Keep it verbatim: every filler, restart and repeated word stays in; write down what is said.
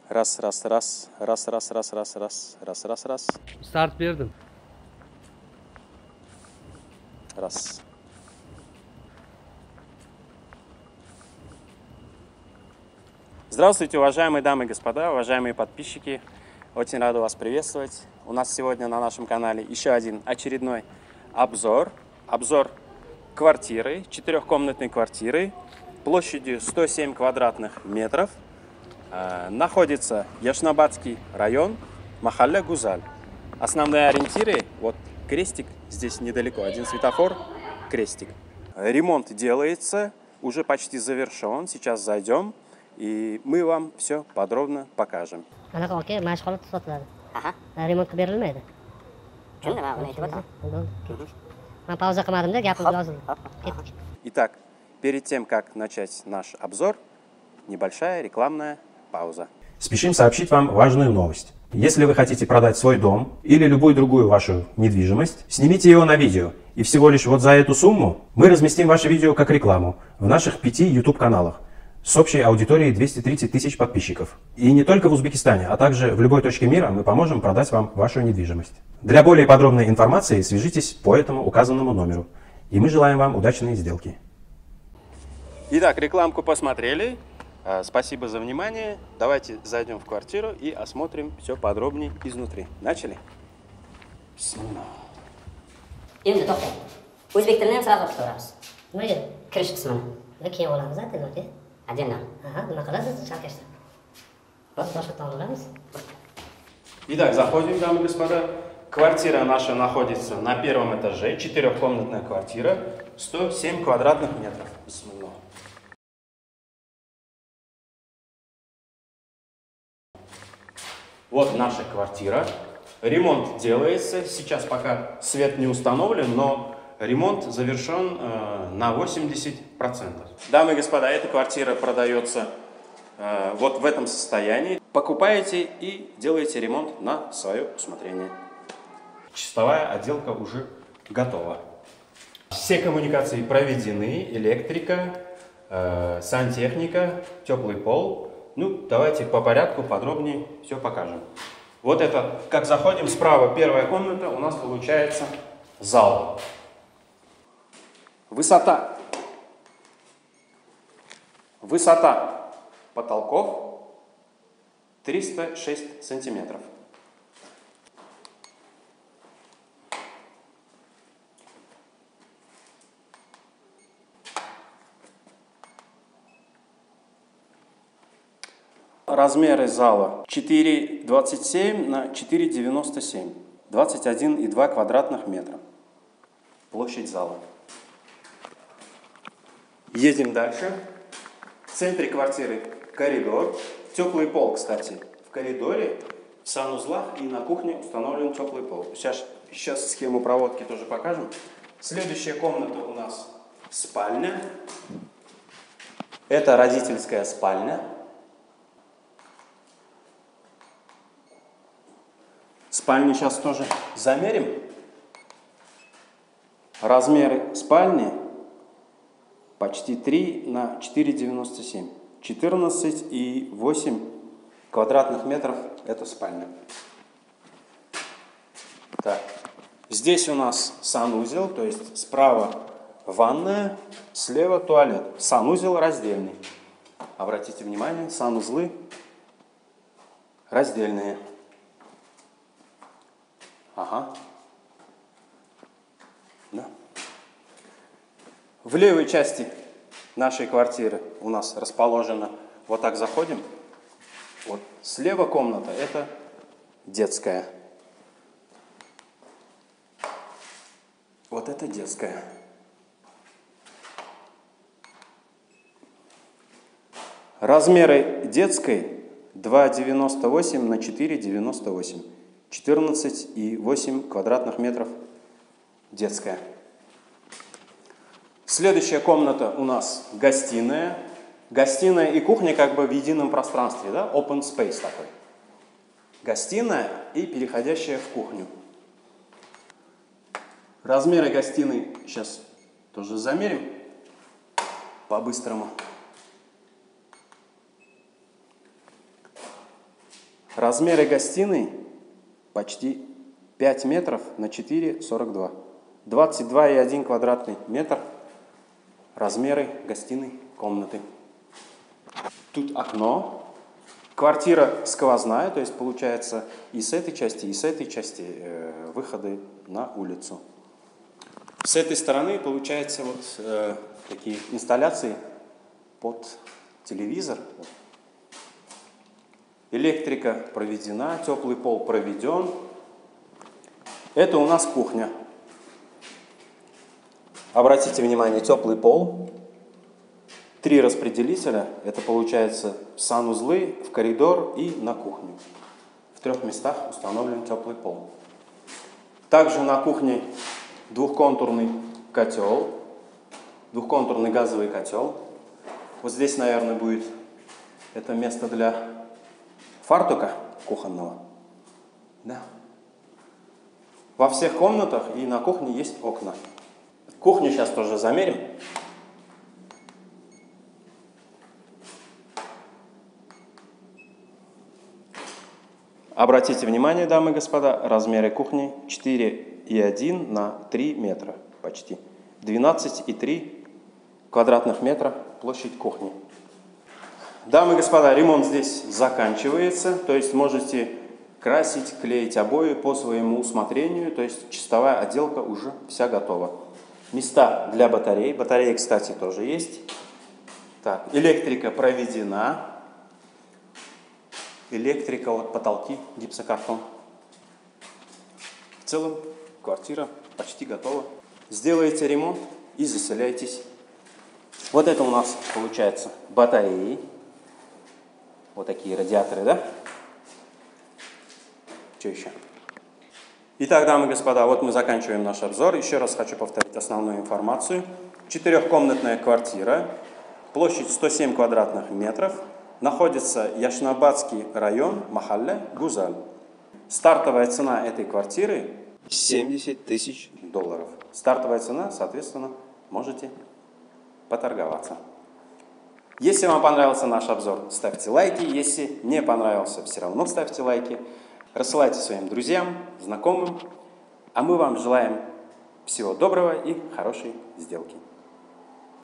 Раз, раз, раз, раз, раз, раз, раз, раз, раз, раз, раз. Старт бердім. Раз. Здравствуйте, уважаемые дамы и господа, уважаемые подписчики. Очень рада вас приветствовать. У нас сегодня на нашем канале еще один очередной обзор. Обзор квартиры, четырехкомнатной квартиры, площадью сто семь квадратных метров. Э, находится Яшнобадский район, Махалля Гузаль. Основные ориентиры, вот крестик, здесь недалеко, один светофор, крестик. Ремонт делается, уже почти завершен, сейчас зайдем. И мы вам все подробно покажем. Anaqa oka mashg'ulot sotiladi. Aha. Remont qilib berilmaydi. Tushundim, men uni aytib o'taman. Men pauza qilmadim-da, gapim yozildi. Ketdik. Итак, перед тем, как начать наш обзор, небольшая рекламная пауза. Спешим сообщить вам важную новость. Если вы хотите продать свой дом или любую другую вашу недвижимость, снимите его на видео. И всего лишь вот за эту сумму мы разместим ваше видео как рекламу в наших пяти YouTube-каналах. С общей аудиторией двести тридцать тысяч подписчиков. И не только в Узбекистане, а также в любой точке мира мы поможем продать вам вашу недвижимость. Для более подробной информации свяжитесь по этому указанному номеру. И мы желаем вам удачной сделки. Итак, рекламку посмотрели. Спасибо за внимание. Давайте зайдем в квартиру и осмотрим все подробнее изнутри. Начали? Endi to'xtang. O'zbek tilini ham sразу o'qitaveramiz. Nimaga? Kirish qismini. Keyin olamiz, aka. Отдельно. Aha, nima qilasiz? Shalkashda. Boshqa tomon. Итак, заходим, дамы и господа. Квартира наша находится на первом этаже. Четырехкомнатная квартира. сто семь квадратных метров. Вот наша квартира. Ремонт делается. Сейчас пока свет не установлен, но ремонт завершен э, на восемьдесят процентов. Дамы и господа, эта квартира продается э, вот в этом состоянии. Покупаете и делаете ремонт на свое усмотрение. Чистовая отделка уже готова. Все коммуникации проведены. Электрика, э, сантехника, теплый пол. Ну, давайте по порядку подробнее все покажем. Вот это, как заходим, справа первая комната, у нас получается зал. Высота. Высота потолков триста шесть сантиметров. Размеры зала четыре двадцать семь на четыре девяносто семь. двадцать один и два квадратных метра. Площадь зала. Едем дальше. В центре квартиры коридор. Теплый пол, кстати. В коридоре, в санузлах и на кухне установлен теплый пол. Сейчас, сейчас схему проводки тоже покажем. Следующая комната у нас спальня. Это родительская спальня. Спальню сейчас тоже замерим. Размеры спальни почти три на четыре девяносто семь. четырнадцать и восемь квадратных метров это спальня. Так. Здесь у нас санузел, то есть справа ванная, слева туалет. Санузел раздельный. Обратите внимание, санузлы раздельные. Ага. Да. В левой части нашей квартиры у нас расположено, вот так заходим, вот слева комната, это детская. Вот это детская. Размеры детской два девяносто восемь на четыре девяносто восемь. четырнадцать и восемь квадратных метров детская. Следующая комната у нас гостиная. Гостиная и кухня как бы в едином пространстве, да? Open space такой. Гостиная и переходящая в кухню. Размеры гостиной сейчас тоже замерим по-быстрому. Размеры гостиной почти пять метров на четыре сорок два. двадцать два и один квадратный метр размеры гостиной комнаты. Тут окно. Квартира сквозная, то есть получается и с этой части, и с этой части э, выходы на улицу. С этой стороны получается вот э, такие инсталляции под телевизор. Электрика проведена, теплый пол проведен. Это у нас кухня. Обратите внимание, теплый пол. Три распределителя, это получается санузлы, в коридор и на кухню. В трех местах установлен теплый пол. Также на кухне двухконтурный котел, двухконтурный газовый котел. Вот здесь, наверное, будет это место для фартука кухонного. Да. Во всех комнатах и на кухне есть окна. Кухню сейчас тоже замерим. Обратите внимание, дамы и господа, размеры кухни четыре и один на три метра почти. двенадцать и три квадратных метра площадь кухни. Дамы и господа, ремонт здесь заканчивается, то есть можете красить, клеить обои по своему усмотрению, то есть чистовая отделка уже вся готова. Места для батарей, батареи, кстати, тоже есть. Так, электрика проведена. Электрика, вот потолки, гипсокартон. В целом квартира почти готова. Сделаете ремонт и заселяйтесь. Вот это у нас получается батареи. Вот такие радиаторы, да? Что еще? Итак, дамы и господа, вот мы заканчиваем наш обзор. Еще раз хочу повторить основную информацию. Четырехкомнатная квартира, площадь сто семь квадратных метров. Находится Яшнабадский район, Махалля, Гузаль. Стартовая цена этой квартиры семьдесят тысяч долларов. Стартовая цена, соответственно, можете поторговаться. Если вам понравился наш обзор, ставьте лайки. Если не понравился, все равно ставьте лайки. Рассылайте своим друзьям, знакомым. А мы вам желаем всего доброго и хорошей сделки.